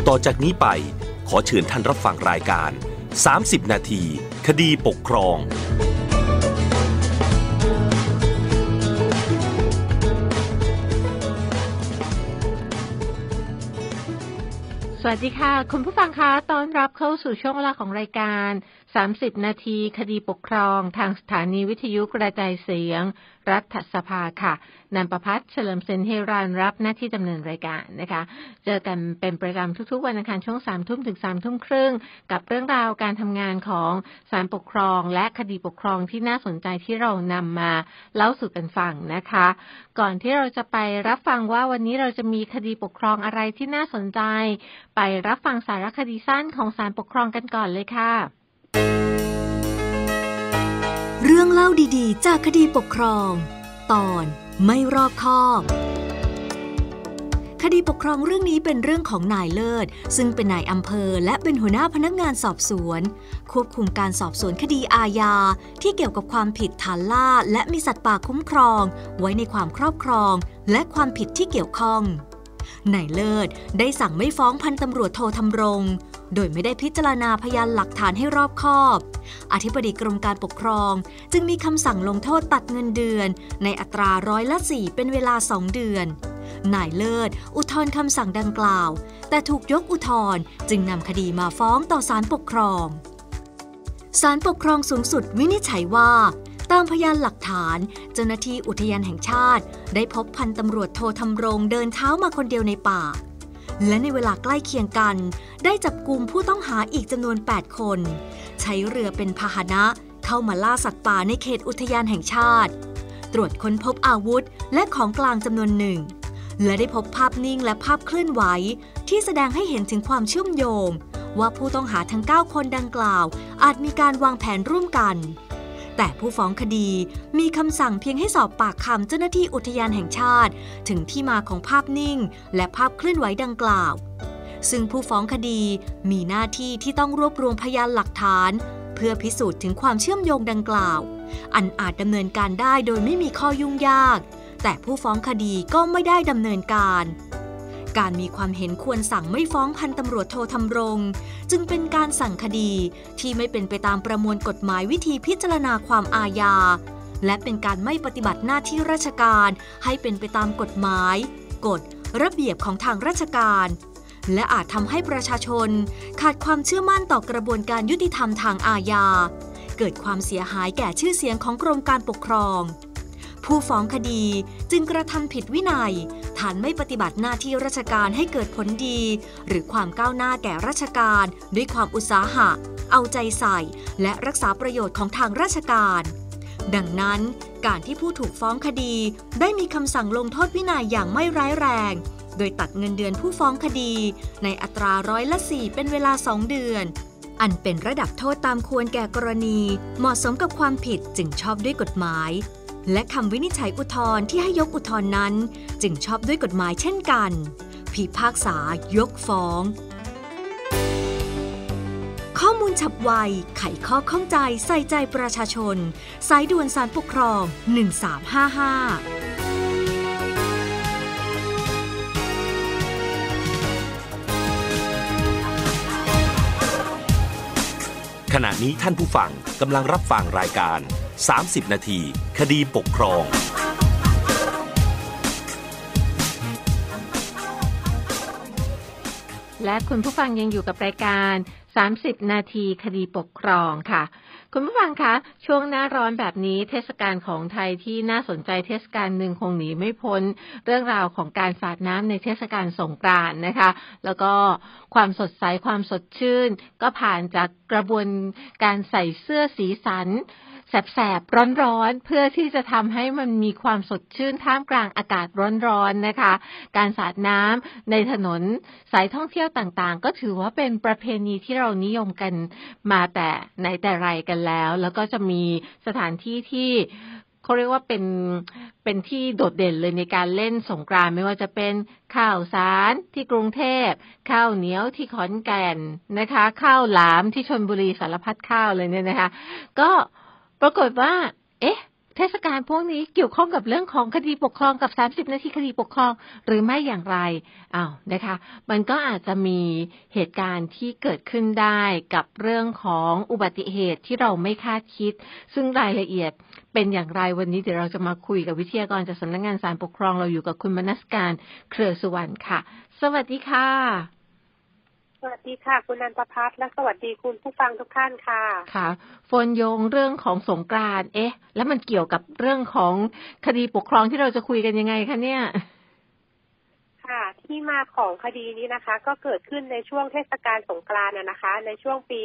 ต่อจากนี้ไปขอเชิญท่านรับฟังรายการ30 นาทีคดีปกครองสวัสดีค่ะคุณผู้ฟังคะต้อนรับเข้าสู่ช่วงเวลาของรายการ30 นาทีคดีปกครองทางสถานีวิทยุกระจายเสียงรัฐสภาค่ะนันประภัสเฉลิมเซนเฮรานรับหน้าที่ดำเนินรายการนะคะเจอกันเป็นประจำทุกๆวันอังคารช่วง 3 ทุ่มถึง 3 ทุ่มครึ่งกับเรื่องราวการทำงานของศาลปกครองและคดีปกครองที่น่าสนใจที่เรานำมาเล่าสู่กันฟังนะคะก่อนที่เราจะไปรับฟังว่าวันนี้เราจะมีคดีปกครองอะไรที่น่าสนใจไปรับฟังสารคดีสั้นของศาลปกครองกันก่อนเลยค่ะเรื่องเล่าดีๆจากคดีปกครองตอนไม่รอบคอบคดีปกครองเรื่องนี้เป็นเรื่องของนายเลิศซึ่งเป็นนายอำเภอและเป็นหัวหน้าพนักงานสอบสวนควบคุมการสอบสวนคดีอาญาที่เกี่ยวกับความผิดฐานล่าและมีสัตว์ป่าคุ้มครองไว้ในความครอบครองและความผิดที่เกี่ยวข้องนายเลิศได้สั่งไม่ฟ้องพันตำรวจโทธำรงโดยไม่ได้พิจารณาพยานหลักฐานให้รอบคอบอธิบดีกรมการปกครองจึงมีคำสั่งลงโทษตัดเงินเดือนในอัตรา4%เป็นเวลา2 เดือนนายเลิศอุทธรณ์คำสั่งดังกล่าวแต่ถูกยกอุทธรณ์จึงนำคดีมาฟ้องต่อศาลปกครองศาลปกครองสูงสุดวินิจฉัยว่าตามพยานหลักฐานเจ้าหน้าที่อุทยานแห่งชาติได้พบพันตำรวจโทธำรงเดินเท้ามาคนเดียวในป่าและในเวลาใกล้เคียงกันได้จับกุมผู้ต้องหาอีกจำนวน8 คนใช้เรือเป็นพาหนะเข้ามาล่าสัตว์ป่าในเขตอุทยานแห่งชาติตรวจค้นพบอาวุธและของกลางจำนวนหนึ่งและได้พบภาพนิ่งและภาพเคลื่อนไหวที่แสดงให้เห็นถึงความเชื่อมโยงว่าผู้ต้องหาทั้ง9 คนดังกล่าวอาจมีการวางแผนร่วมกันแต่ผู้ฟ้องคดีมีคำสั่งเพียงให้สอบปากคำเจ้าหน้าที่อุทยานแห่งชาติถึงที่มาของภาพนิ่งและภาพเคลื่อนไหวดังกล่าวซึ่งผู้ฟ้องคดีมีหน้าที่ที่ต้องรวบรวมพยานหลักฐานเพื่อพิสูจน์ถึงความเชื่อมโยงดังกล่าวอันอาจดำเนินการได้โดยไม่มีข้อยุ่งยากแต่ผู้ฟ้องคดีก็ไม่ได้ดำเนินการมีความเห็นควรสั่งไม่ฟ้องพันตำรวจโทธำรงจึงเป็นการสั่งคดีที่ไม่เป็นไปตามประมวลกฎหมายวิธีพิจารณาความอาญาและเป็นการไม่ปฏิบัติหน้าที่ราชการให้เป็นไปตามกฎหมายกฎระเบียบของทางราชการและอาจทำให้ประชาชนขาดความเชื่อมั่นต่อกระบวนการยุติธรรมทางอาญาเกิดความเสียหายแก่ชื่อเสียงของกรมการปกครองผู้ฟ้องคดีจึงกระทำผิดวินัยฐานไม่ปฏิบัติหน้าที่ราชการให้เกิดผลดีหรือความก้าวหน้าแก่ราชการด้วยความอุตสาหะเอาใจใส่และรักษาประโยชน์ของทางราชการดังนั้นการที่ผู้ถูกฟ้องคดีได้มีคำสั่งลงโทษวินัยอย่างไม่ร้ายแรงโดยตัดเงินเดือนผู้ฟ้องคดีในอัตรา4%เป็นเวลา2 เดือนอันเป็นระดับโทษตามควรแก่กรณีเหมาะสมกับความผิดจึงชอบด้วยกฎหมายและคำวินิจฉัยอุทธรณ์ที่ให้ยกอุทธรณ์นั้นจึงชอบด้วยกฎหมายเช่นกันพิพากษายกฟ้องข้อมูลฉับไวไขข้อข้องใจใส่ใจประชาชนสายด่วนศาลปกครอง1355 ขณะนี้ท่านผู้ฟังกำลังรับฟังรายการ30 นาทีคดีปกครองและคุณผู้ฟังยังอยู่กับรายการ30 นาทีคดีปกครองค่ะคุณผู้ฟังคะช่วงหน้าร้อนแบบนี้เทศกาลของไทยที่น่าสนใจเทศกาลหนึ่งคงหนีไม่พ้นเรื่องราวของการสาดน้ำในเทศกาลสงกรานต์นะคะแล้วก็ความสดใสความสดชื่นก็ผ่านจากกระบวนการใส่เสื้อสีสันแสบๆร้อนๆเพื่อที่จะทำให้มันมีความสดชื่นท่ามกลางอากาศร้อนๆนะคะการสาดน้ำในถนนสายท่องเที่ยวต่างๆก็ถือว่าเป็นประเพณีที่เรานิยมกันมาแต่ไหนแต่ไรกันแล้วก็จะมีสถานที่ที่เขาเรียกว่าเป็นที่โดดเด่นเลยในการเล่นสงกรานต์ไม่ว่าจะเป็นข้าวสารที่กรุงเทพข้าวเหนียวที่ขอนแก่นนะคะข้าวหลามที่ชลบุรีสารพัดข้าวเลยเนี่ยนะคะก็ปรากฏว่าเทศกาลพวกนี้เกี่ยวข้องกับเรื่องของคดีปกครองกับ30นาทีคดีปกครองหรือไม่อย่างไรนะคะมันก็อาจจะมีเหตุการณ์ที่เกิดขึ้นได้กับเรื่องของอุบัติเหตุที่เราไม่คาดคิดซึ่งรายละเอียดเป็นอย่างไรวันนี้เดี๋ยวเราจะมาคุยกับวิทยากรจากสำนักงานศาลปกครองเราอยู่กับคุณมนัสการเครือสุวรรณค่ะสวัสดีค่ะสวัสดีค่ะคุณนันทภัทรและสวัสดีคุณผู้ฟังทุกท่านค่ะค่ะโฟนโยงเรื่องของสงกรานต์แล้วมันเกี่ยวกับเรื่องของคดีปกครองที่เราจะคุยกันยังไงคะเนี่ยค่ะที่มาของคดีนี้นะคะก็เกิดขึ้นในช่วงเทศกาลสงกรานต์นะคะในช่วงปี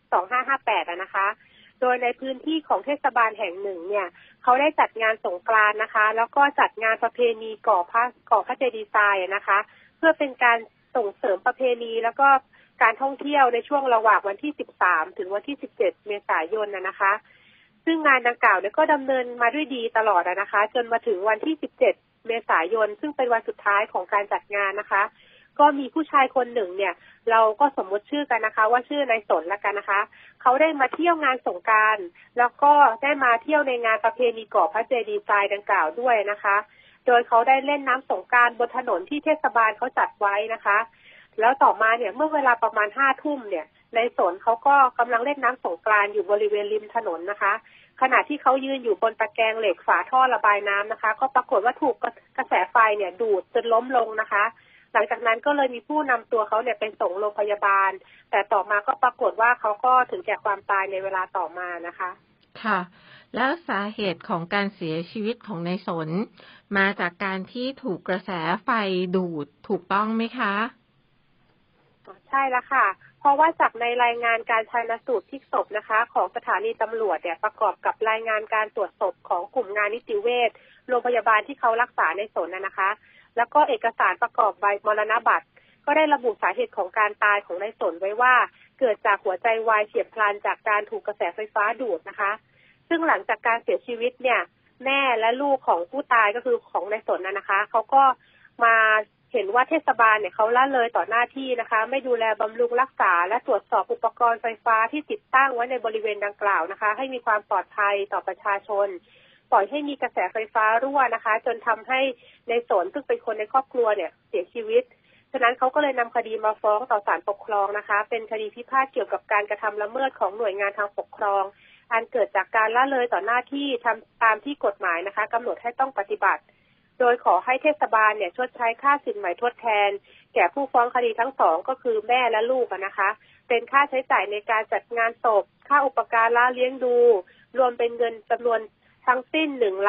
2558นะคะโดยในพื้นที่ของเทศบาลแห่งหนึ่งเนี่ยเขาได้จัดงานสงกรานต์นะคะแล้วก็จัดงานประเพณีก่อพระเจดีย์ทรายนะคะเพื่อเป็นการส่งเสริมประเพณีแล้วก็การท่องเที่ยวในช่วงระหว่างวันที่13ถึงวันที่17เมษายนนะคะซึ่งงานดังกล่าวเนี่ยก็ดำเนินมาด้วยดีตลอดนะคะจนมาถึงวันที่17เมษายนซึ่งเป็นวันสุดท้ายของการจัดงานนะคะก็มีผู้ชายคนหนึ่งเนี่ยเราก็สมมติชื่อกันนะคะว่าชื่อนายสนละกันนะคะเขาได้มาเที่ยวงานสงกรานต์แล้วก็ได้มาเที่ยวในงานประเพณีก่อพระเจดีย์ทรายดังกล่าวด้วยนะคะโดยเขาได้เล่นน้ำสงกรานต์บนถนนที่เทศบาลเขาจัดไว้นะคะแล้วต่อมาเนี่ยเมื่อเวลาประมาณ5 ทุ่มเนี่ยนายสนเขาก็กำลังเล่นน้ำสงกรานต์อยู่บริเวณริมถนนนะคะขณะที่เขายืนอยู่บนตะแกรงเหล็กฝาท่อระบายน้ำนะคะก็ปรากฏว่าถูกกระแสไฟเนี่ยดูดจนล้มลงนะคะหลังจากนั้นก็เลยมีผู้นำตัวเขาเนี่ยไปส่งโรงพยาบาลแต่ต่อมาก็ปรากฏว่าเขาก็ถึงแก่ความตายในเวลาต่อมานะคะค่ะแล้วสาเหตุของการเสียชีวิตของนายสนมาจากการที่ถูกกระแสไฟดูดถูกต้องไหมคะใช่แล้วค่ะเพราะว่าจากในรายงานการชันสูตรพลิกศพนะคะของสถานีตำรวจเนี่ยประกอบกับรายงานการตรวจศพของกลุ่มงานนิติเวชโรงพยาบาลที่เขารักษาในสนนะคะแล้วก็เอกสารประกอบใบมรณบัตรก็ได้ระบุสาเหตุของการตายของนายสนไว้ว่าเกิดจากหัวใจวายเฉียบพลันจากการถูกกระแสไฟฟ้าดูดนะคะซึ่งหลังจากการเสียชีวิตเนี่ยแม่และลูกของผู้ตายก็คือของนายสนนะคะเขาก็มาเห็นว่าเทศบาลเนี่ยเขาละเลยต่อหน้าที่นะคะไม่ดูแลบำรุงรักษาและตรวจสอบอุปกรณ์ไฟฟ้าที่ติดตั้งไว้ในบริเวณดังกล่าวนะคะให้มีความปลอดภัยต่อประชาชนปล่อยให้มีกระแสไฟฟ้ารั่วนะคะจนทำให้นายสนซึ่งเป็นคนในครอบครัวเนี่ยเสียชีวิตฉะนั้นเขาก็เลยนำคดีมาฟ้องต่อศาลปกครองนะคะเป็นคดีพิพาทเกี่ยวกับการกระทำละเมิดของหน่วยงานทางปกครองอันเกิดจากการละเลยต่อหน้าที่ทำตามที่กฎหมายนะคะกำหนดให้ต้องปฏิบัติโดยขอให้เทศบาลเนี่ยชดใช้ค่าสินไหมทดแทนแก่ผู้ฟ้องคดีทั้งสองก็คือแม่และลูกนะคะเป็นค่าใช้จ่ายในการจัดงานศพค่าอุปการะเลี้ยงดูรวมเป็นเงินจำนวนทั้งสิ้น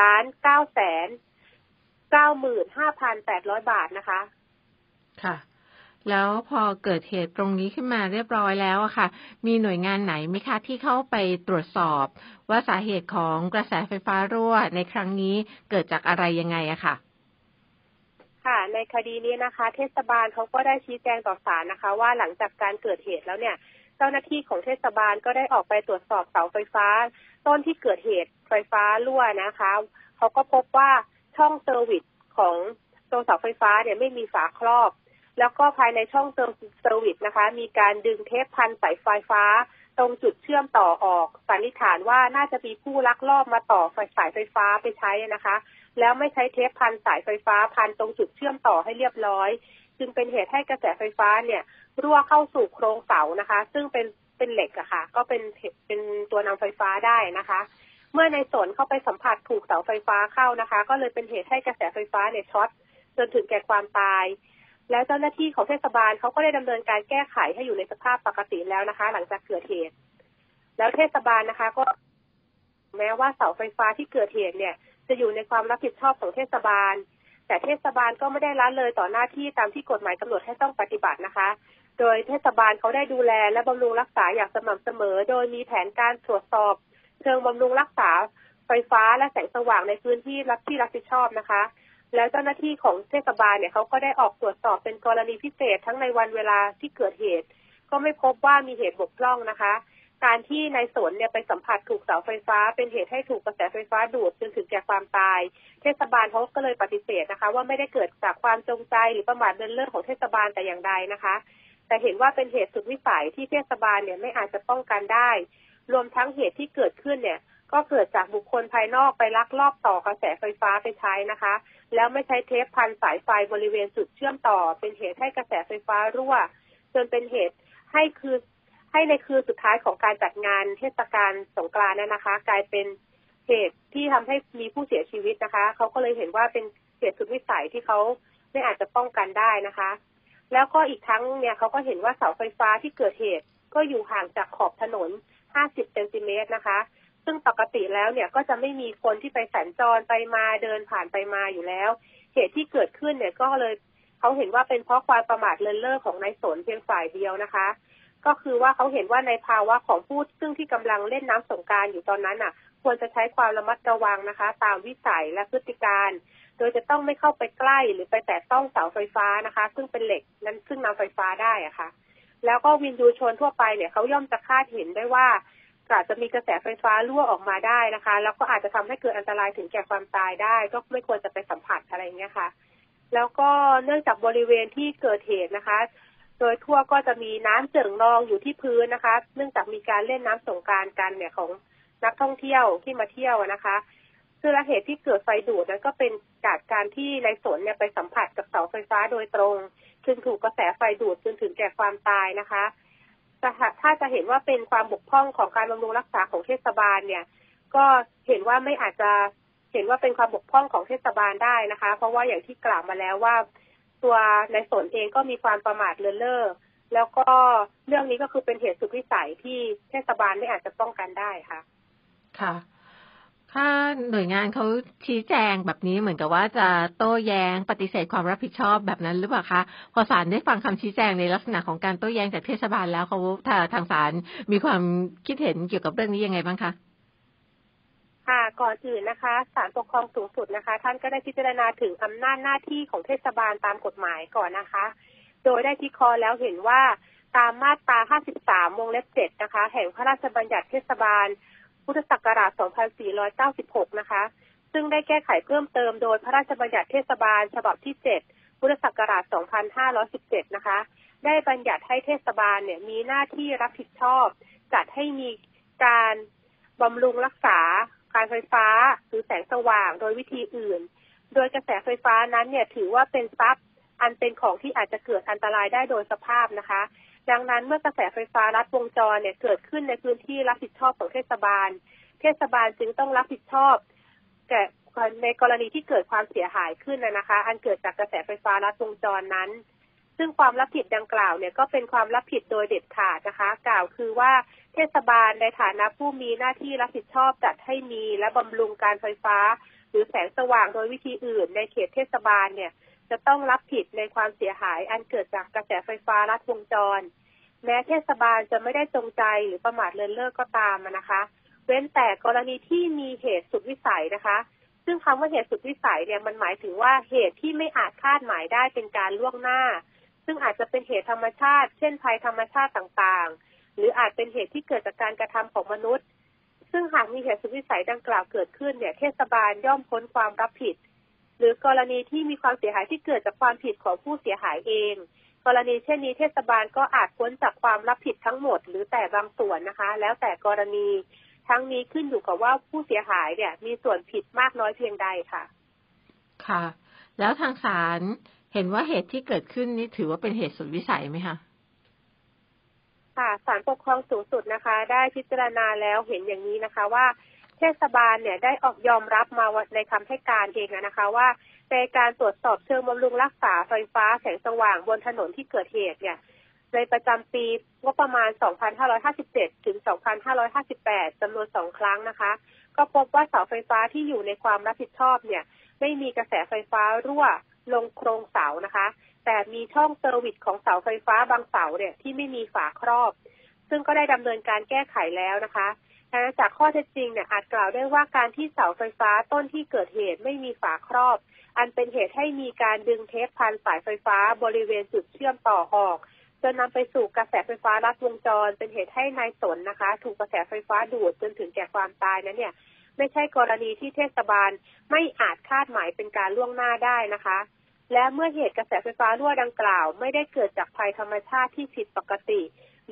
1,995,800 บาทนะคะค่ะแล้วพอเกิดเหตุตรงนี้ขึ้นมาเรียบร้อยแล้วอะค่ะมีหน่วยงานไหนไหมคะที่เข้าไปตรวจสอบว่าสาเหตุของกระแสไฟฟ้ารั่วในครั้งนี้เกิดจากอะไรยังไงอะค่ะค่ะในคดีนี้นะคะเทศบาลเขาก็ได้ชี้แจงต่อศาลนะคะว่าหลังจากการเกิดเหตุแล้วเนี่ยเจ้าหน้าที่ของเทศบาลก็ได้ออกไปตรวจสอบเสาไฟฟ้าต้นที่เกิดเหตุไฟฟ้ารั่วนะคะเขาก็พบว่าช่องเซอร์วิสของตัวเสาไฟฟ้าเนี่ยไม่มีฝาครอบแล้วก็ภายในช่องเซอร์วิสนะคะมีการดึงเทปพันสายไฟฟ้าตรงจุดเชื่อมต่อออกสันนิษฐานว่าน่าจะมีผู้ลักลอบมาต่อสายไฟฟ้าไปใช้นะคะแล้วไม่ใช้เทปพันสายไฟฟ้าพันตรงจุดเชื่อมต่อให้เรียบร้อยจึงเป็นเหตุให้กระแสไฟฟ้าเนี่ยรั่วเข้าสู่โครงเสานะคะซึ่งเป็นเหล็กอะค่ะก็เป็นตัวนำไฟฟ้าได้นะคะเมื่อในสนเข้าไปสัมผัสถูกเสาไฟฟ้าเข้านะคะก็เลยเป็นเหตุให้กระแสไฟฟ้าเนี่ยช็อตจนถึงแก่ความตายแล้วเจ้าหน้าที่ของเทศบาลเขาก็ได้ดำเนินการแก้ไขให้อยู่ในสภาพปกติแล้วนะคะหลังจากเกิดเหตุแล้วเทศบาลนะคะก็แม้ว่าเสาไฟฟ้าที่เกิดเหตุเนี่ยจะอยู่ในความรับผิดชอบของเทศบาลแต่เทศบาลก็ไม่ได้ละเลยต่อหน้าที่ตามที่กฎหมายกำหนดให้ต้องปฏิบัตินะคะโดยเทศบาลเขาได้ดูแลและบำรุงรักษาอย่างสม่ำเสมอโดยมีแผนการตรวจสอบเชิงบำรุงรักษาไฟฟ้าและแสงสว่างในพื้นที่รับผิดชอบนะคะแล้วเจ้าหน้าที่ของเทศบาลเนี่ยเขาก็ได้ออกตรวจสอบเป็นกรณีพิเศษทั้งในวันเวลาที่เกิดเหตุก็ไม่พบว่ามีเหตุบกพร่องนะคะการที่นายสนเนี่ยไปสัมผัสถูกเสาไฟฟ้าเป็นเหตุให้ถูกกระแสไฟฟ้าดูดจนถึงแก่ความตายเทศบาลเขาก็เลยปฏิเสธนะคะว่าไม่ได้เกิดจากความจงใจหรือประมาทเลินเล่อของเทศบาลแต่อย่างใดนะคะแต่เห็นว่าเป็นเหตุสุดวิสัยที่เทศบาลเนี่ยไม่อาจจะป้องกันได้รวมทั้งเหตุที่เกิดขึ้นเนี่ยก็เกิดจากบุคคลภายนอกไปลักลอบต่อกระแสไฟฟ้าไปใช้นะคะแล้วไม่ใช้เทปพันสายไฟบริเวณจุดเชื่อมต่อเป็นเหตุให้กระแสไฟฟ้ารั่วจนเป็นเหตุให้ในคืนสุดท้ายของการจัดงานเทศกาลสงกรานต์นะคะกลายเป็นเหตุที่ทำให้มีผู้เสียชีวิตนะคะเขาก็เลยเห็นว่าเป็นเหตุสุดวิสัยที่เขาไม่อาจจะป้องกันได้นะคะแล้วก็อีกทั้งเนี่ยเขาก็เห็นว่าเสาไฟฟ้าที่เกิดเหตุก็อยู่ห่างจากขอบถนน50เซนติเมตรนะคะซึ่งปกติแล้วเนี่ยก็จะไม่มีคนที่ไปสัญจรไปมาเดินผ่านไปมาอยู่แล้วเหตุที่เกิดขึ้นเนี่ยก็เลยเขาเห็นว่าเป็นเพราะความประมาทเลินเล่อของนายสนเพียงฝ่ายเดียวนะคะก็คือว่าเขาเห็นว่าในภาวะของผู้ซึ่งที่กำลังเล่นน้ำสงกรานต์อยู่ตอนนั้นควรจะใช้ความระมัดระวังนะคะตามวิสัยและพฤติการโดยจะต้องไม่เข้าไปใกล้หรือไปแตะต้องเสาไฟฟ้านะคะซึ่งเป็นเหล็กนั้นซึ่งนำไฟฟ้าได้ค่ะแล้วก็วินยูชนทั่วไปเนี่ยเขาย่อมจะคาดเห็นได้ว่าอาจจะมีกระแสไฟฟ้ารั่วออกมาได้นะคะแล้วก็อาจจะทำให้เกิดอันตรายถึงแก่ความตายได้ก็ไม่ควรจะไปสัมผัสอะไรอย่างเงี้ยค่ะแล้วก็เนื่องจากบริเวณที่เกิดเหตุนะคะโดยทั่วก็จะมีน้ำเจิ่งนองอยู่ที่พื้นนะคะเนื่องจากมีการเล่นน้ำสงกรานต์กันเนี่ยของนักท่องเที่ยวที่มาเที่ยวนะคะซึ่งเหตุที่เกิดไฟดูดนั้นก็เป็นจากการที่นายสนเนี่ยไปสัมผัสกับเสาไฟฟ้าโดยตรงจึงถูกกระแสไฟดูดจนถึงแก่ความตายนะคะถ้าจะเห็นว่าเป็นความบกพร่องของการบำรุงรักษาของเทศบาลเนี่ยก็เห็นว่าไม่อาจจะเห็นว่าเป็นความบกพร่องของเทศบาลได้นะคะเพราะว่าอย่างที่กล่าวมาแล้วว่าตัวนายสนเองก็มีความประมาทเลินเล่อแล้วก็เรื่องนี้ก็คือเป็นเหตุสุดวิสัยที่เทศบาลไม่อาจจะป้องกันได้ค่ะค่ะถ้าหน่วยงานเขาชี้แจงแบบนี้เหมือนกับว่าจะโต้แย้งปฏิเสธความรับผิดชอบแบบนั้นหรือเปล่าคะพอศาลได้ฟังคำชี้แจงในลักษณะของการโต้แย้งจากเทศบาลแล้วเขาทางศาลมีความคิดเห็นเกี่ยวกับเรื่องนี้ยังไงบ้างคะค่ะก่อนอื่นนะคะศาลปกครองสูงสุดนะคะท่านก็ได้พิจารณาถึงอำนาจหน้าที่ของเทศบาลตามกฎหมายก่อนนะคะโดยได้พิเคราะห์แล้วเห็นว่าตามมาตรา53วงเล็บ7นะคะแห่งพระราชบัญญัติเทศบาลพุทธศักราช2496นะคะซึ่งได้แก้ไขเพิ่มเติมโดยพระราชบัญญัติเทศบาลฉบับที่7พุทธศักราช2517นะคะได้บัญญัติให้เทศบาลเนี่ยมีหน้าที่รับผิดชอบจัดให้มีการบำรุงรักษาการไฟฟ้าหรือแสงสว่างโดยวิธีอื่นโดยกระแสไฟฟ้านั้นเนี่ยถือว่าเป็นทรัพย์อันเป็นของที่อาจจะเกิดอันตรายได้โดยสภาพนะคะดังนั้นเมื่อกระแสไฟฟ้าลัดวงจรเนี่ยเกิดขึ้นในพื้นที่รับผิดชอบของเทศบาลจึงต้องรับผิดชอบแต่ในกรณีที่เกิดความเสียหายขึ้นนะคะอันเกิดจากกระแสไฟฟ้าลัดวงจรนั้นซึ่งความรับผิดดังกล่าวเนี่ยก็เป็นความรับผิดโดยเด็ดขาดนะคะกล่าวคือว่าเทศบาลในฐานะผู้มีหน้าที่รับผิดชอบจัดให้มีและบำรุงการไฟฟ้าหรือแสงสว่างโดยวิธีอื่นในเขตเทศบาลเนี่ยจะต้องรับผิดในความเสียหายอันเกิดจากกระแสไฟฟ้าลัดวงจรแม้เทศบาลจะไม่ได้จงใจหรือประมาทเลินเล่อก็ตามนะคะเว้นแต่กรณีที่มีเหตุสุดวิสัยนะคะซึ่งคำว่าเหตุสุดวิสัยเนี่ยมันหมายถึงว่าเหตุที่ไม่อาจคาดหมายได้เป็นการล่วงหน้าซึ่งอาจจะเป็นเหตุธรรมชาติเช่นภัยธรรมชาติต่างๆหรืออาจเป็นเหตุที่เกิดจากการกระทำของมนุษย์ซึ่งหากมีเหตุสุดวิสัยดังกล่าวเกิดขึ้นเนี่ยเทศบาลย่อมพ้นความรับผิดหรือกรณีที่มีความเสียหายที่เกิดจากความผิดของผู้เสียหายเองกรณีเช่นนี้เทศบาลก็อาจพ้นจากความรับผิดทั้งหมดหรือแต่บางส่วนนะคะแล้วแต่กรณีทั้งนี้ขึ้นอยู่กับว่าผู้เสียหายเนี่ยมีส่วนผิดมากน้อยเพียงใดค่ะค่ะแล้วทางศาลเห็นว่าเหตุที่เกิดขึ้นนี้ถือว่าเป็นเหตุสุดวิสัยไหมคะค่ะศาลปกครองสูงสุดนะคะได้พิจารณาแล้วเห็นอย่างนี้นะคะว่าเทศบาลเนี่ยได้ออกยอมรับมาในคำให้การเองนะคะว่าในการตรวจสอบเชิงบำรุงรักษาไฟฟ้าแสงสว่างบนถนนที่เกิดเหตุเนี่ยในประจำปีงบประมาณ 2557 ถึง 2558 จำนวน 2 ครั้งนะคะก็พบว่าเสาไฟฟ้าที่อยู่ในความรับผิดชอบเนี่ยไม่มีกระแสไฟฟ้ารั่วลงโครงเสานะคะแต่มีช่องเซอร์วิสของเสาไฟฟ้าบางเสาเนี่ยที่ไม่มีฝาครอบซึ่งก็ได้ดำเนินการแก้ไขแล้วนะคะจากข้อเท็จจริงเนี่ยอาจกล่าวได้ว่าการที่เสาไฟฟ้าต้นที่เกิดเหตุไม่มีฝาครอบอันเป็นเหตุให้มีการดึงเทปพันสายไฟฟ้าบริเวณจุดเชื่อมต่อออกจนนำไปสู่กระแสไฟฟ้าลัดวงจรเป็นเหตุให้นายสนนะคะถูกกระแสไฟฟ้าดูดจนถึงแก่ความตายนั้นเนี่ยไม่ใช่กรณีที่เทศบาลไม่อาจคาดหมายเป็นการล่วงหน้าได้นะคะและเมื่อเหตุกระแสไฟฟ้ารั่วดังกล่าวไม่ได้เกิดจากภัยธรรมชาติที่ผิดปกติหรือ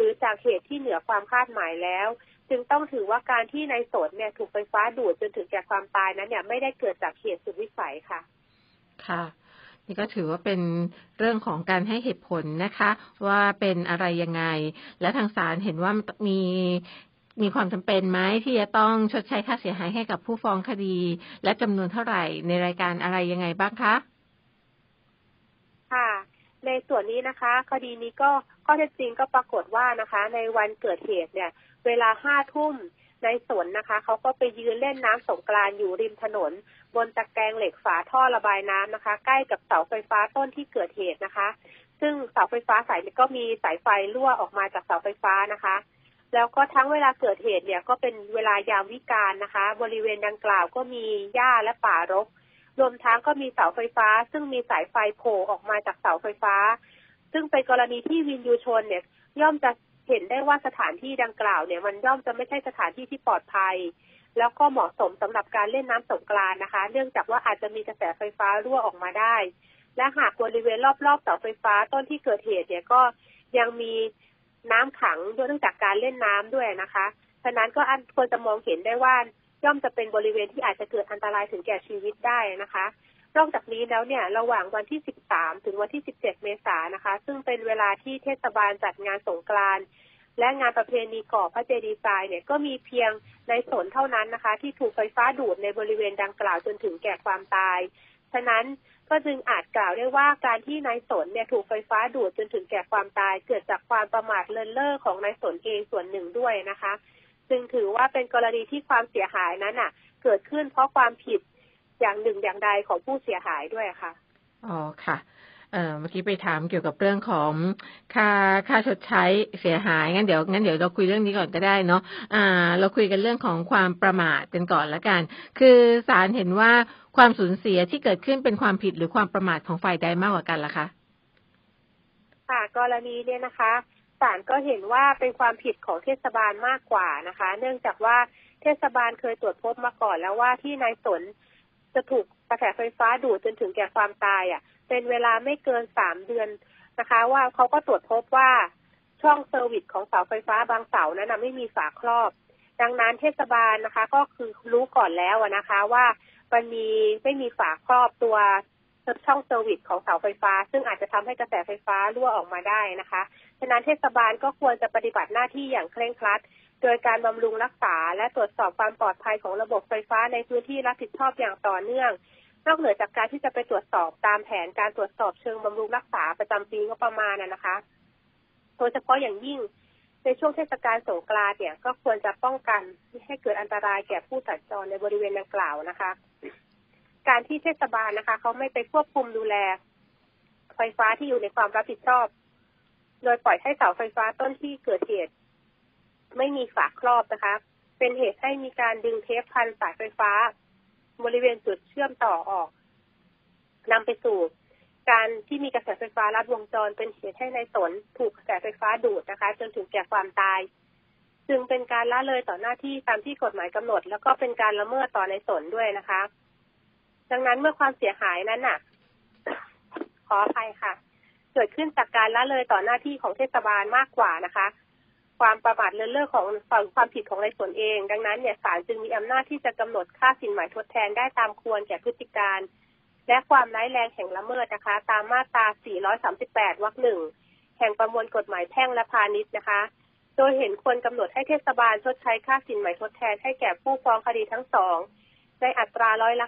รือจากเหตุที่เหนือความคาดหมายแล้วจึงต้องถือว่าการที่นายสนเนี่ยถูกไฟฟ้าดูดจนถึงแก่ความตายนั้นเนี่ยไม่ได้เกิดจากเหตุสุดวิสัยค่ะค่ะนี่ก็ถือว่าเป็นเรื่องของการให้เหตุผลนะคะว่าเป็นอะไรยังไงและทางศาลเห็นว่ามีความจำเป็นไหมที่จะต้องชดใช้ค่าเสียหายให้กับผู้ฟ้องคดีและจำนวนเท่าไหร่ในรายการอะไรยังไงบ้างคะค่ะในส่วนนี้นะคะคดีนี้ก็ข้อเท็จจริงก็ปรากฏว่านะคะในวันเกิดเหตุเนี่ยเวลา 5 ทุ่มนายสนนะคะเขาก็ไปยืนเล่นน้ำสงกรานต์อยู่ริมถนนบนตะแกรงเหล็กฝาท่อระบายน้ำนะคะใกล้กับเสาไฟฟ้าต้นที่เกิดเหตุนะคะซึ่งเสาไฟฟ้าสายนี้ก็มีสายไฟรั่วออกมาจากเสาไฟฟ้านะคะแล้วก็ทั้งเวลาเกิดเหตุเนี่ยก็เป็นเวลายามวิกาลนะคะบริเวณดังกล่าวก็มีหญ้าและป่ารกรวมทั้งก็มีเสาไฟฟ้าซึ่งมีสายไฟโผล่ออกมาจากเสาไฟฟ้าซึ่งเป็นกรณีที่วินยูชนเนี่ยย่อมจะเห็นได้ว่าสถานที่ดังกล่าวเนี่ยมันย่อมจะไม่ใช่สถานที่ที่ปลอดภัยแล้วก็เหมาะสมสำหรับการเล่นน้ำสงกรานต์นะคะเนื่องจากว่าอาจจะมีกระแสไฟฟ้ารั่วออกมาได้และหากบริเวณรอบๆเสาไฟฟ้าต้นที่เกิดเหตุเนี่ยก็ยังมีน้ำขังด้วยเนื่องจากการเล่นน้ำด้วยนะคะฉะนั้นก็ควรจะมองเห็นได้ว่าย่อมจะเป็นบริเวณที่อาจจะเกิดอันตรายถึงแก่ชีวิตได้นะคะนอกจากนี้แล้วเนี่ยระหว่างวันที่13ถึงวันที่17เมษายนนะคะซึ่งเป็นเวลาที่เทศบาลจัดงานสงกรานต์และงานประเพณีก่อพระเจดีย์ทรายเนี่ยก็มีเพียงนายสนเท่านั้นนะคะที่ถูกไฟฟ้าดูดในบริเวณดังกล่าวจนถึงแก่ความตายฉะนั้นก็จึงอาจกล่าวได้ว่าการที่นายสนเนี่ยถูกไฟฟ้าดูดจนถึงแก่ความตายเกิดจากความประมาทเลินเล่อของนายสนเองส่วนหนึ่งด้วยนะคะจึงถือว่าเป็นกรณีที่ความเสียหายนั้นเกิดขึ้นเพราะความผิดอย่างหนึ่งอย่างใดของผู้เสียหายด้วยค่ะอ๋อค่ะเมื่อกี้ไปถามเกี่ยวกับเรื่องของค่าชดใช้เสียหายงั้นเดี๋ยวเราคุยเรื่องนี้ก่อนก็ได้เนาะเราคุยกันเรื่องของความประมาทกันก่อนละกันคือศาลเห็นว่าความสูญเสียที่เกิดขึ้นเป็นความผิดหรือความประมาทของฝ่ายใดมากกว่ากันล่ะคะค่ะกรณีเนี่ยนะคะศาลก็เห็นว่าเป็นความผิดของเทศบาลมากกว่านะคะเนื่องจากว่าเทศบาลเคยตรวจพบมาก่อนแล้วว่าที่นายสนจะถูกกระแสไฟฟ้าดูดจนถึงแก่ความตายเป็นเวลาไม่เกิน3 เดือนนะคะว่าเขาก็ตรวจพบว่าช่องเซอร์วิสของเสาไฟฟ้าบางเสานั้นไม่มีฝาครอบดังนั้นเทศบาลนะคะก็คือรู้ก่อนแล้วนะคะว่ามันไม่มีฝาครอบตัวช่องเซอร์วิสของเสาไฟฟ้าซึ่งอาจจะทำให้กระแสไฟฟ้ารั่วออกมาได้นะคะฉะนั้นเทศบาลก็ควรจะปฏิบัติหน้าที่อย่างเคร่งครัดโดยการบำรุงรักษาและตรวจสอบความปลอดภัยของระบบไฟฟ้าในพื้นที่รับผิดชอบอย่างต่อเนื่องนอกเหนือจากการที่จะไปตรวจสอบตามแผนการตรวจสอบเชิงบำรุงรักษาประจำปีงบประมาณนะคะโดยเฉพาะอย่างยิ่งในช่วงเทศกาลสงกรานต์เนี่ยก็ควรจะป้องกันไม่ให้เกิดอันตรายแก่ผู้สัญจรในบริเวณดังกล่าวนะคะการที่เทศบาลนะคะเขาไม่ไปควบคุมดูแลไฟฟ้าที่อยู่ในความรับผิดชอบโดยปล่อยให้เสาไฟฟ้าต้นที่เกิดเหตุไม่มีฝาครอบนะคะเป็นเหตุให้มีการดึงเทปพันสายไฟฟ้าบริเวณจุดเชื่อมต่อออกนำไปสู่การที่มีกระแสไฟฟ้าลัดวงจรเป็นเหตุให้นายสนถูกกระแสไฟฟ้าดูดนะคะจนถึงแก่ความตายจึงเป็นการละเลยต่อหน้าที่ตามที่กฎหมายกำหนดแล้วก็เป็นการละเมิดต่อนายสนด้วยนะคะดังนั้นเมื่อความเสียหายนั้นขออภัยค่ะเกิดขึ้นจากการละเลยต่อหน้าที่ของเทศบาลมากกว่านะคะความประมาทเลินเล่อของความผิดของนายสนเองดังนั้นเนี่ยศาลจึงมีอำนาจที่จะกำหนดค่าสินไหมทดแทนได้ตามควรแก่พฤติการและความร้ายแรงแห่งละเมิดนะคะตามมาตรา438 วรรค 1แห่งประมวลกฎหมายแพ่งและพาณิชย์นะคะโดยเห็นควรกำหนดให้เทศบาลชดใช้ค่าสินไหมทดแทนให้แก่ผู้ฟ้องคดีทั้งสองในอัตรา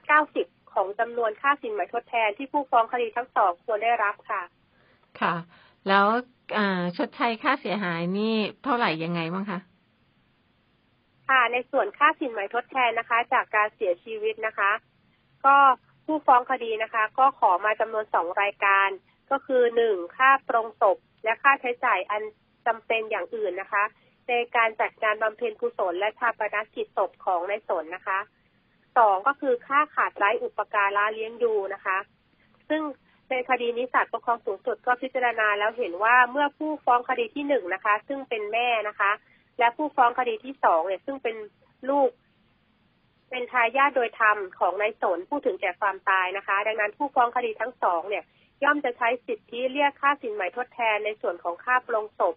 90%ของจำนวนค่าสินไหมทดแทนที่ผู้ฟ้องคดีทั้งสองควรได้รับค่ะค่ะแล้วชดใช้ค่าเสียหายนี่เท่าไหร่ยังไงบ้างคะค่ะในส่วนค่าสินไหมทดแทนนะคะจากการเสียชีวิตนะคะก็ผู้ฟ้องคดีนะคะก็ขอมาจำนวน2 รายการก็คือ1ค่าปรงศพและค่าใช้จ่ายอันจำเป็นอย่างอื่นนะคะในการจัดการบำเพ็ญกุศลและชาปนกิจศพของนายสนนะคะ2ก็คือค่าขาดไร้อุปการะเลี้ยงดูนะคะซึ่งในคดีนี้ศาลปกครองสูงสุดก็พิจารณาแล้วเห็นว่าเมื่อผู้ฟ้องคดีที่1นะคะซึ่งเป็นแม่นะคะและผู้ฟ้องคดีที่2เนี่ยซึ่งเป็นลูกเป็นทายาทโดยธรรมของนายสนผู้ถึงแก่ความตายนะคะดังนั้นผู้ฟ้องคดีทั้ง2เนี่ยย่อมจะใช้สิทธิเรียกค่าสินไหมทดแทนในส่วนของค่าปรงศพ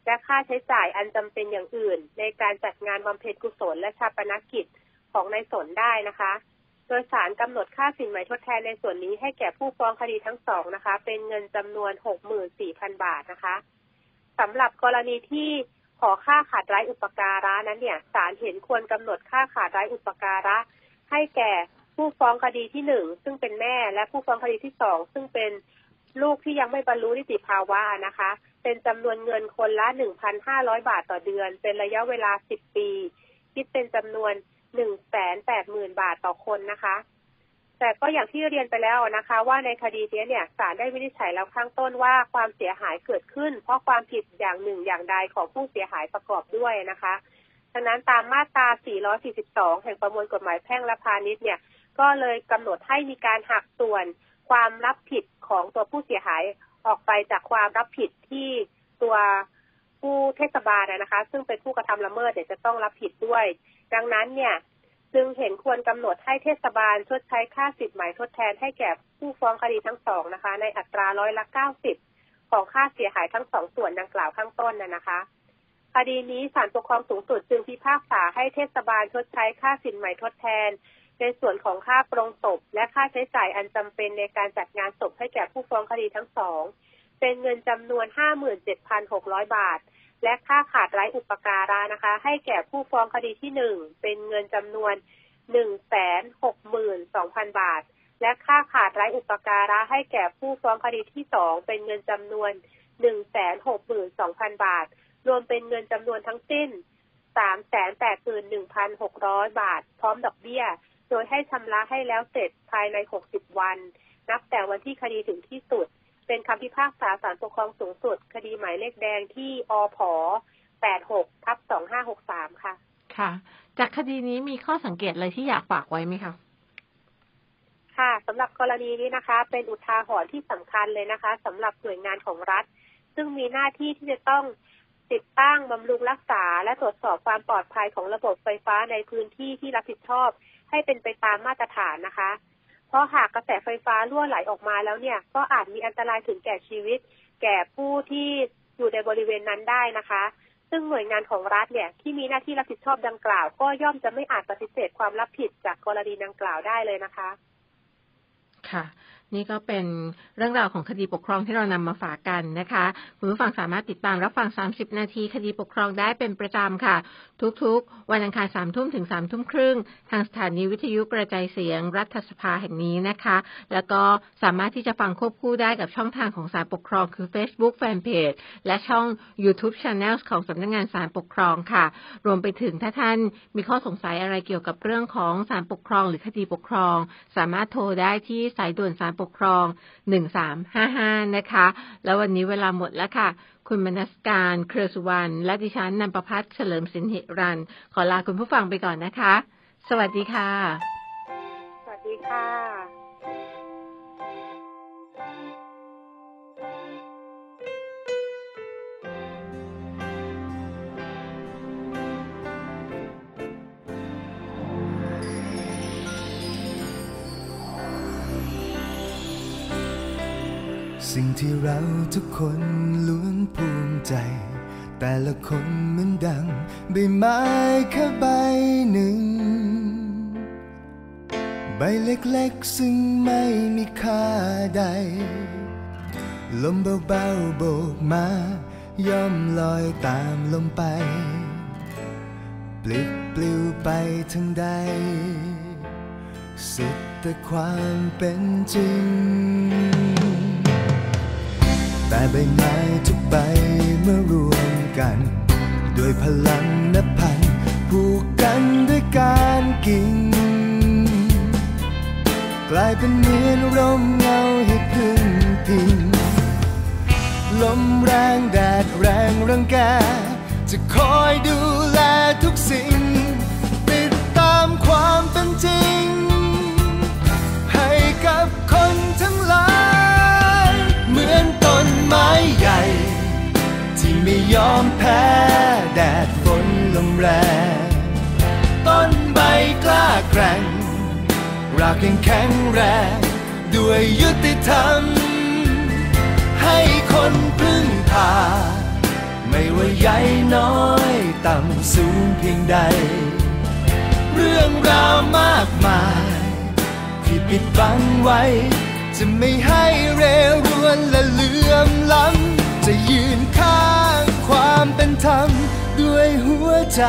และค่าใช้จ่ายอันจำเป็นอย่างอื่นในการจัดงานบำเพ็ญกุศลและชาปนกิจของนายสนได้นะคะโดยศาลกำหนดค่าสินไหมทดแทนในส่วนนี้ให้แก่ผู้ฟ้องคดีทั้งสองนะคะเป็นเงินจำนวน 64,000 บาทนะคะสำหรับกรณีที่ขอค่าขาดไร้อุปการะนั้นเนี่ยศาลเห็นควรกำหนดค่าขาดไร้อุปการะให้แก่ผู้ฟ้องคดีที่1ซึ่งเป็นแม่และผู้ฟ้องคดีที่2ซึ่งเป็นลูกที่ยังไม่บรรลุนิติภาวะนะคะเป็นจำนวนเงินคนละ 1,500 บาทต่อเดือนเป็นระยะเวลา10ปีคิดเป็นจำนวน 180,000 บาทต่อคนนะคะแต่ก็อย่างที่เรียนไปแล้วนะคะว่าในคดีนี้เนี่ยศาลได้วินิจฉัยแล้วข้างต้นว่าความเสียหายเกิดขึ้นเพราะความผิดอย่างหนึ่งอย่างใดของผู้เสียหายประกอบด้วยนะคะฉะนั้นตามมาตรา 442 แห่งประมวลกฎหมายแพ่งและพาณิชย์เนี่ยก็เลยกำหนดให้มีการหักส่วนความรับผิดของตัวผู้เสียหายออกไปจากความรับผิดที่ตัวผู้เทศบาลนะคะซึ่งเป็นผู้กระทำละเมิดเนี่ยจะต้องรับผิดด้วยดังนั้นเนี่ยจึงเห็นควรกำหนดให้เทศบาลชดใช้ค่าสินไหมทดแทนให้แก่ผู้ฟ้องคดีทั้งสองนะคะในอัตรา90%ของค่าเสียหายทั้งสองส่วนดังกล่าวข้างต้นนะคะคดีนี้ศาลปกครองสูงสุดจึงพิพากษาให้เทศบาลชดใช้ค่าสินไหมทดแทนในส่วนของค่าปรงศพและค่าใช้จ่ายอันจำเป็นในการจัดงานศพให้แก่ผู้ฟ้องคดีทั้งสองเป็นเงินจำนวน 57,600 บาทและค่าขาดไร้อุปการะนะคะให้แก่ผู้ฟ้องคดีที่1เป็นเงินจำนวน 162,000 บาทและค่าขาดไร้อุปการะให้แก่ผู้ฟ้องคดีที่2เป็นเงินจำนวน 162,000 บาทรวมเป็นเงินจำนวนทั้งสิ้น 381,600 บาทพร้อมดอกเบี้ยโดยให้ชำระให้แล้วเสร็จภายใน60วันนับแต่วันที่คดีถึงที่สุดเป็นคำพิพากษาศาลปกครองสูงสุดคดีหมายเลขแดงที่อผ86/2563ค่ะค่ะจากคดีนี้มีข้อสังเกตอะไรที่อยากฝากไว้ไหมคะค่ะสำหรับกรณีนี้นะคะเป็นอุทาหรณ์ที่สำคัญเลยนะคะสำหรับหน่วยงานของรัฐซึ่งมีหน้าที่ที่จะต้องติดตั้งบำรุงรักษาและตรวจสอบความปลอดภัยของระบบไฟฟ้าในพื้นที่ที่รับผิดชอบให้เป็นไปตามมาตรฐานนะคะเพราะหากกระแสไฟฟ้ารั่วไหลออกมาแล้วเนี่ยก็อาจมีอันตรายถึงแก่ชีวิตแก่ผู้ที่อยู่ในบริเวณนั้นได้นะคะซึ่งหน่วยงานของรัฐเนี่ยที่มีหน้าที่รับผิดชอบดังกล่าวก็ย่อมจะไม่อาจปฏิเสธความรับผิดจากกรณีดังกล่าวได้เลยนะคะค่ะนี่ก็เป็นเรื่องราวของคดีปกครองที่เรานำมาฝากกันนะคะคุณผู้ฟังสามารถติดตามรับฟัง30นาทีคดีปกครองได้เป็นประจำค่ะทุกๆวันอังคาร 3 ทุ่มถึง 3 ทุ่มครึ่งทางสถานีวิทยุกระจายเสียงรัฐสภาแห่งนี้นะคะแล้วก็สามารถที่จะฟังควบคู่ได้กับช่องทางของศาลปกครองคือ Facebook Fanpage และช่อง YouTube Channel ของสำนักงานศาลปกครองค่ะรวมไปถึงถ้าท่านมีข้อสงสัยอะไรเกี่ยวกับเรื่องของศาลปกครองหรือคดีปกครองสามารถโทรได้ที่สายด่วนศาลปกครอง1355นะคะแล้ววันนี้เวลาหมดแล้วค่ะคุณมนัสการเครือสุวรรณและดิฉันนันประภัสเฉลิมสินหิรันขอลาคุณผู้ฟังไปก่อนนะคะสวัสดีค่ะสวัสดีค่ะสิ่งที่เราทุกคนล้วนภูมิใจแต่ละคนเหมือนดังใบไม้แค่ใบหนึ่งใบเล็กๆซึ่งไม่มีค่าใดลมเบาๆโบกมาย่อมลอยตามลมไปปลิดปลิวไปทางใดสุดแต่ความเป็นจริงแต่ใบไม้ทุกใบเมื่อรวมกันด้วยพลังนับพันผูกกันด้วยการกิ่งกลายเป็นเหมือนร่มเงาให้พึ่งพิงลมแรงแดดแรงรังแกจะคอยดูแลทุกสิ่งติดตามความเป็นจริงให้กับคนทั้งหลายเหมือนต้นไม้ใหญ่ที่ไม่ยอมแพ้แดดฝนลมแรงต้นใบกล้าแกร่งรากยังแข็งแรงด้วยยุติธรรมให้คนพึ่งพาไม่ว่าน้อยต่ำสูงเพียงใดเรื่องราวมากมายที่ปิดบังไว้จะไม่ให้เร่ร่วนและเหลื่อมล้ำจะยืนข้างความเป็นธรรมด้วยหัวใจ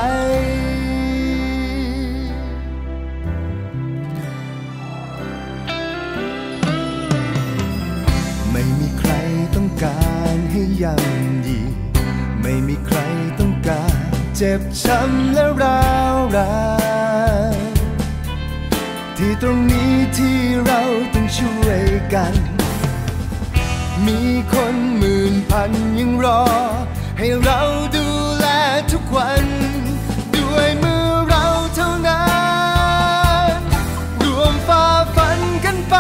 ไม่มีใครต้องการให้ย่ำยีไม่มีใครต้องการเจ็บช้ำและร้าวรานที่ตรงนี้ที่เราต้องช่วยกันมีคนหมื่นพันยังรอให้เราดูแลทุกวันด้วยมือเราเท่านั้นรวมฝ่าฟันกันไป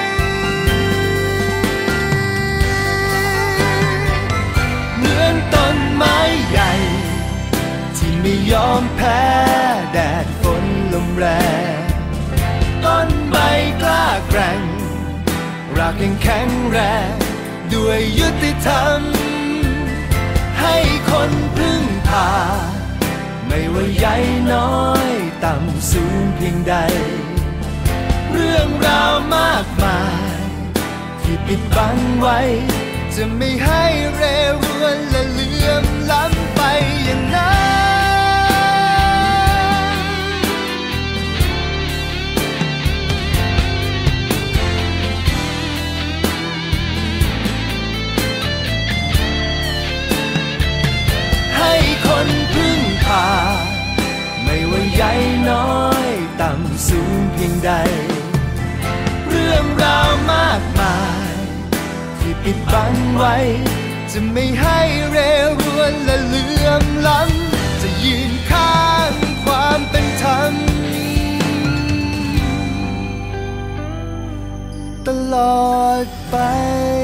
เหมือนต้นไม้ใหญ่ที่ไม่ยอมแพ้แดดฝนลมแรงต้นใบกล้าแกร่งรากยังแข็งแรงด้วยยุติธรรมให้คนพึ่งพาไม่ว่าใหญ่น้อยต่ำสูงเพียงใดเรื่องราวมากมายที่ปิดบังไว้จะไม่ให้เร่ร่วนและเหลื่อมล้ำไปอย่างนั้นให้คนพึ่งพาไม่ว่าใหญ่น้อยต่ำสูงเพียงใดเรื่องราวมากมายที่ปิดบังไว้จะไม่ให้เร่ร่วนและเหลื่อมล้ำจะยืนข้างความเป็นธรรมตลอดไป